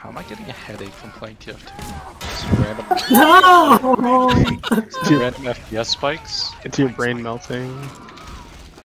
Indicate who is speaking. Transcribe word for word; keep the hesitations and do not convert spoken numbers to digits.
Speaker 1: How am I getting a headache from playing T F two? Just random,
Speaker 2: No!
Speaker 1: just random F P S spikes?
Speaker 3: It's your brain melting.